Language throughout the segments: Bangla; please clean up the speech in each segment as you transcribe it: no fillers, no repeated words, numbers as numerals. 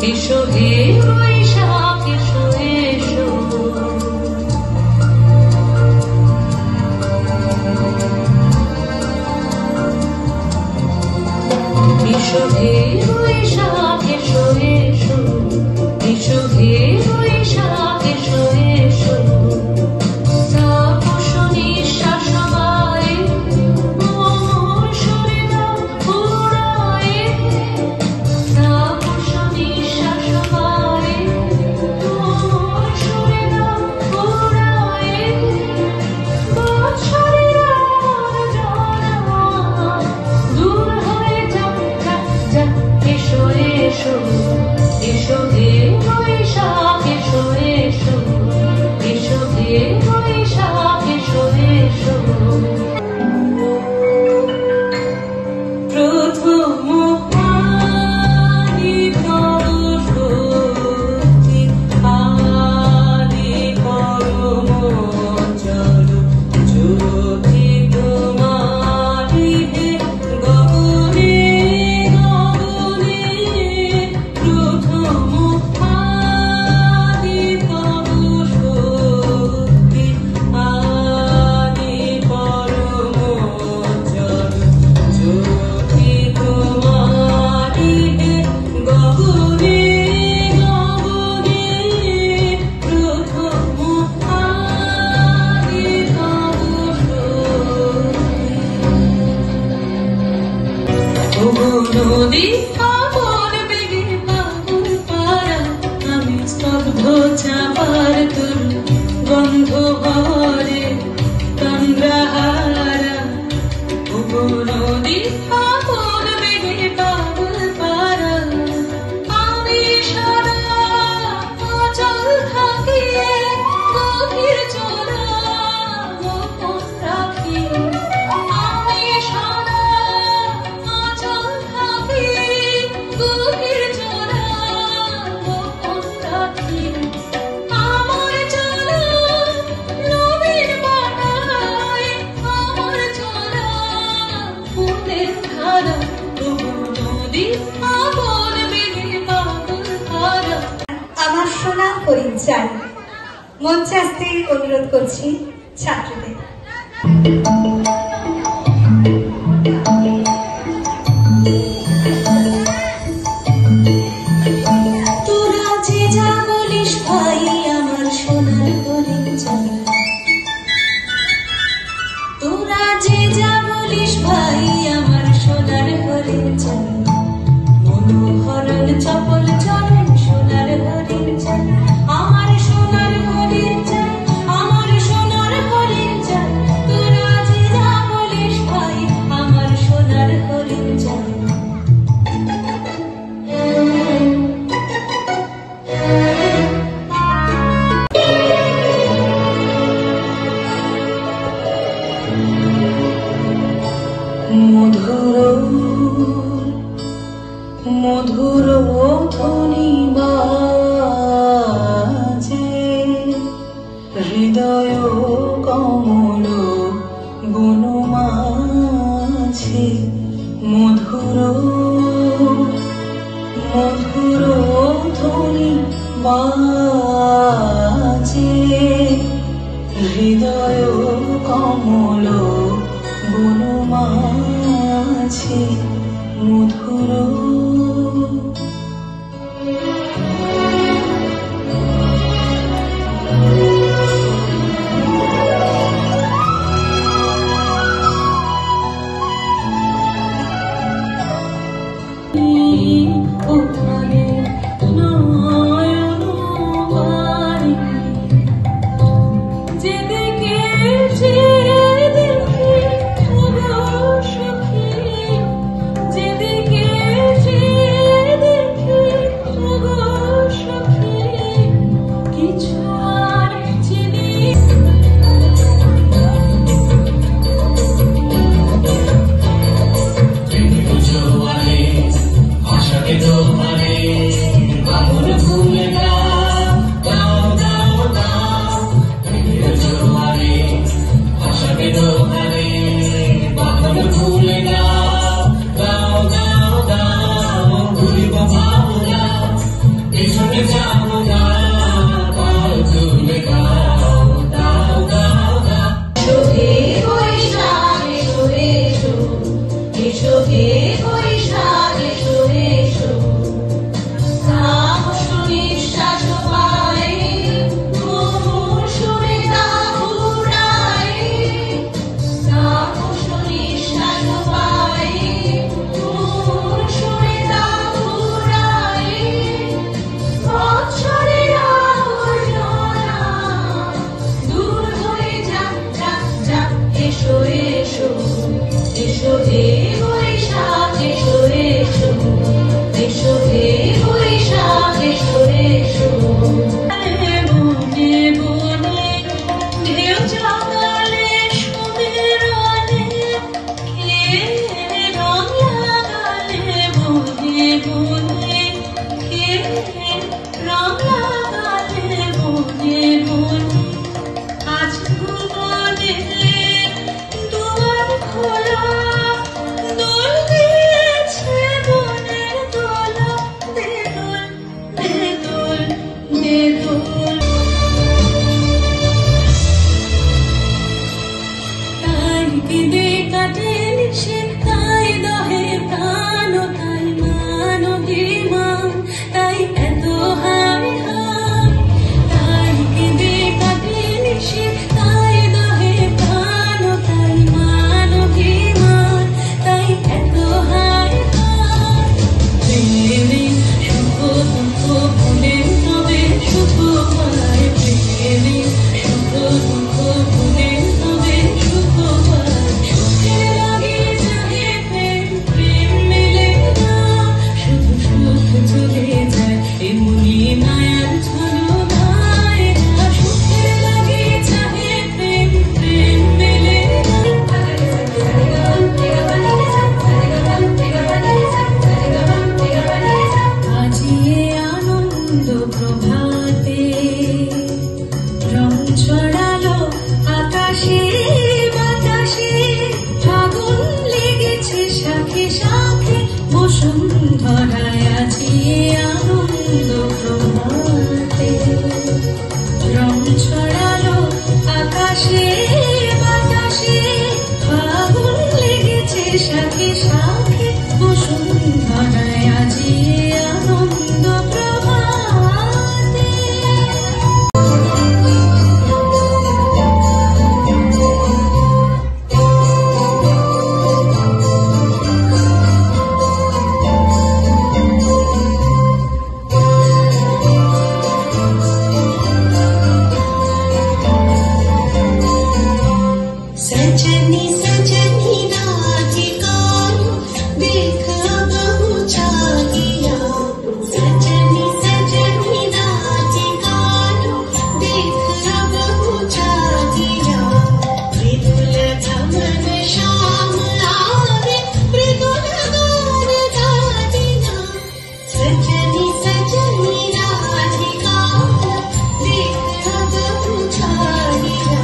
এসো হে বৈশাখ এসো এসো, এসো হে বৈশাখ এসো এসো, এসো হে বৈশাখ এসো এসো। এসো হে বৈশাখ এসো এসো, এসো হে বৈশাখ এসো এসো। প্রথম আদি সরস্বতী আদি পরম জল জ্যোতি তোমারি হে গগনে গগনে। প্রথম আদি সরস্বতী আদি পরম জল জ্যোতি তোমারি হে গগনে গগনে। প্রথম আদি সরস্বতী। ওগো নদী আপন বেগে পাগল পারা, আমি স্তব্ধ চাপার তোর গন্ধ ভরে তন্দ্রাহারা। ওগো নদী আপন বেগে পাগল পারা, আমি সারা অচল থাকি গভীর চলা গোপন রাখি। আমি সারা অচল থাকি গভীর চলা গোপন রাখি। আমার চলা নবীন বাটায়, আমার চলা ফুলের ধারা। ওগো নদী আপন বেগে পাগল পারা। আমার সোনা হরিণ চাল মঞ্চে আসতে অনুরোধ করছি ছাত্রদের। তোরা যে যা বলিস ভাই আমার সোনার হরিণ চাল, তোরা যে যা বলিস ভাই আমার সোনার হরিণ চাল। মনোহরণ চপল চরণ সোনার হরিণ চাল, আমার সোনার হরিণ চাল, আমার সোনার হরিণ চাল। তোরা যে যা বলিস ভাই আমার সোনার হরিণ চাল। মধুর মধুর ধ্বনি বাজে, হৃদয় কমল বন মাঝে। মধুর মধুর ধ্বনি বাজে, হৃদয় কমল বন মাঝে। মধুর ওখানে নয়ন বাড়ি, যেদিকে যেদিকে সখী, যেদিকে আনন্দ প্রভাতে রং ছড়ালো আকাশে বাতাসে ফাগুন লেগেছে শাখে শাখে বসুন্ধরায় আজি আনন্দ প্রভাতে রং ছড়ালো আকাশে বাতাসে ফাগুন লেগেছে শাখে শাখে বসুন্ধরায় আজি আনন্দ প্রভাতে। सजनी सजनी राधिकाओ देख अब ऊंचा गया सजनी सजनी राधिकाओ देख अब ऊंचा गया मृदुल धमन श्याम आवे मृदुल गान गादिना सजनी सजनी राधिकाओ देख अब ऊंचा गया।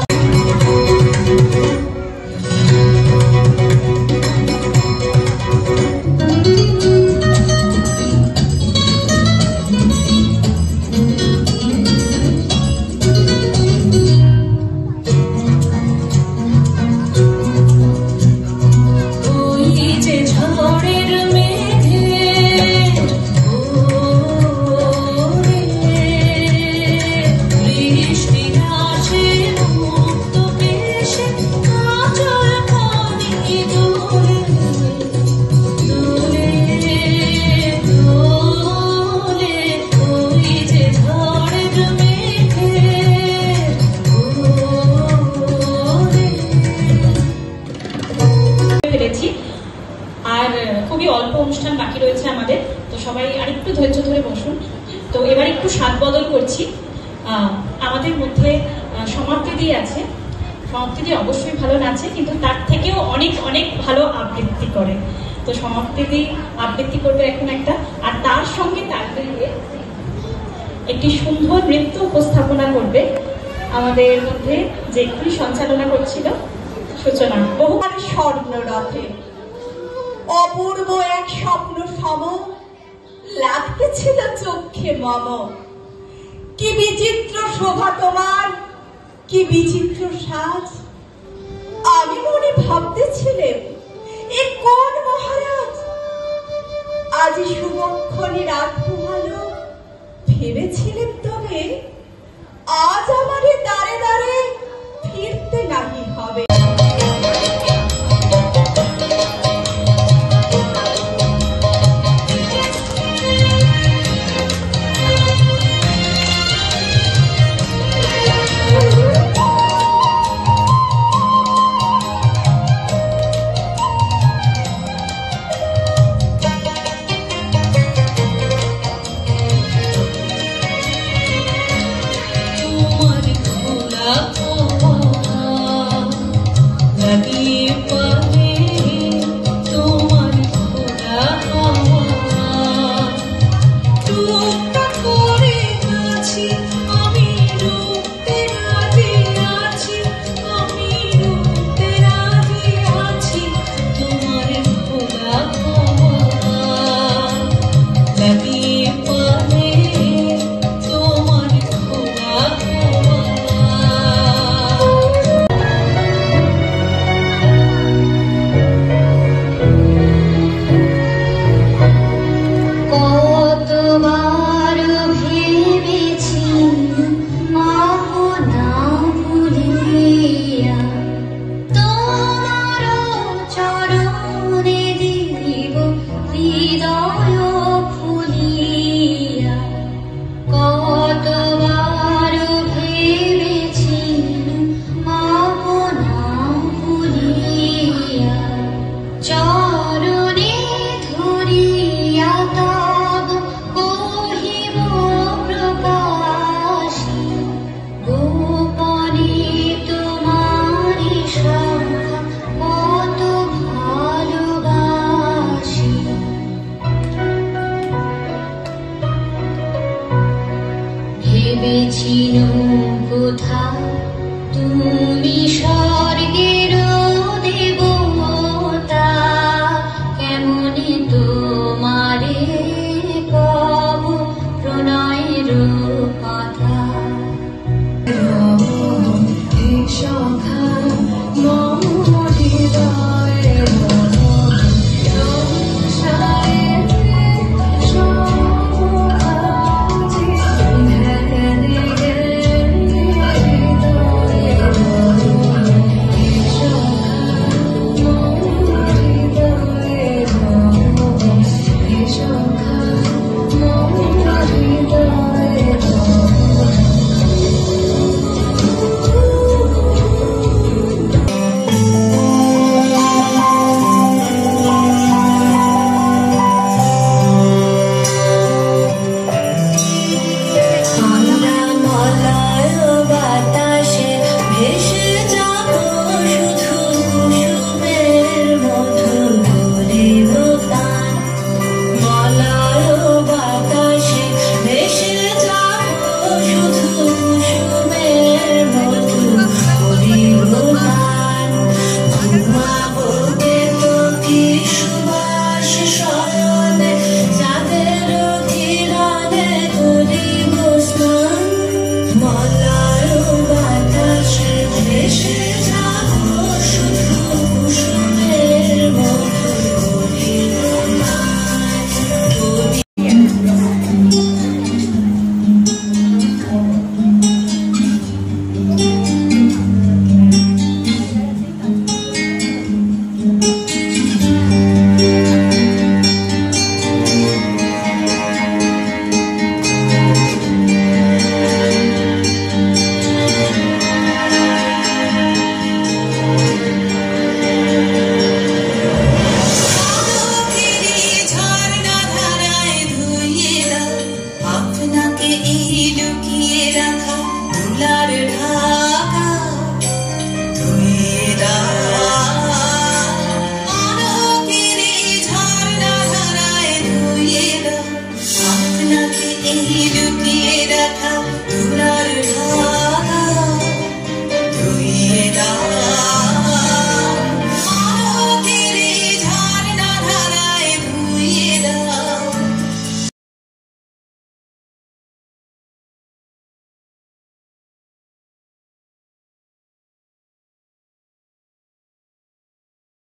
আর খুবই অল্প অনুষ্ঠান বাকি রয়েছে আমাদের, তো সবাই আরেকটু ধৈর্য ধরে বসুন। তো এবার একটু স্বাদ বদল করছি। আমাদের মধ্যে সমাপ্তিদি আছে। সমাপ্তিদি অবশ্যই ভালো নাচে, কিন্তু তার থেকেও অনেক অনেক ভালো আবৃত্তি করে। তো সমাপ্তিদি আবৃত্তি করবে এখন একটা, আর তার সঙ্গে তাল মিলিয়ে একটি সুন্দর নৃত্য উপস্থাপনা করবে আমাদের মধ্যে, যে একটু সঞ্চালনা করছিল সূচনা। বহুবার স্বর্ণ রথে অপূর্ব এক স্বপ্ন সম লাগতেছিল চোখে মম। কি বিচিত্র শোভা তোমার, কি বিচিত্র সাজ। আমি মনে ভাবতেছিলাম এ কোন মহারাজ, আজি শুভক্ষণে রাখবো ভালো। ভেবেছিলেন তবে আজ আমারে দাঁড়ে দাঁড়ে ফিরতে নাহি হবে। ভেবেছিনু কোথা তুমি সব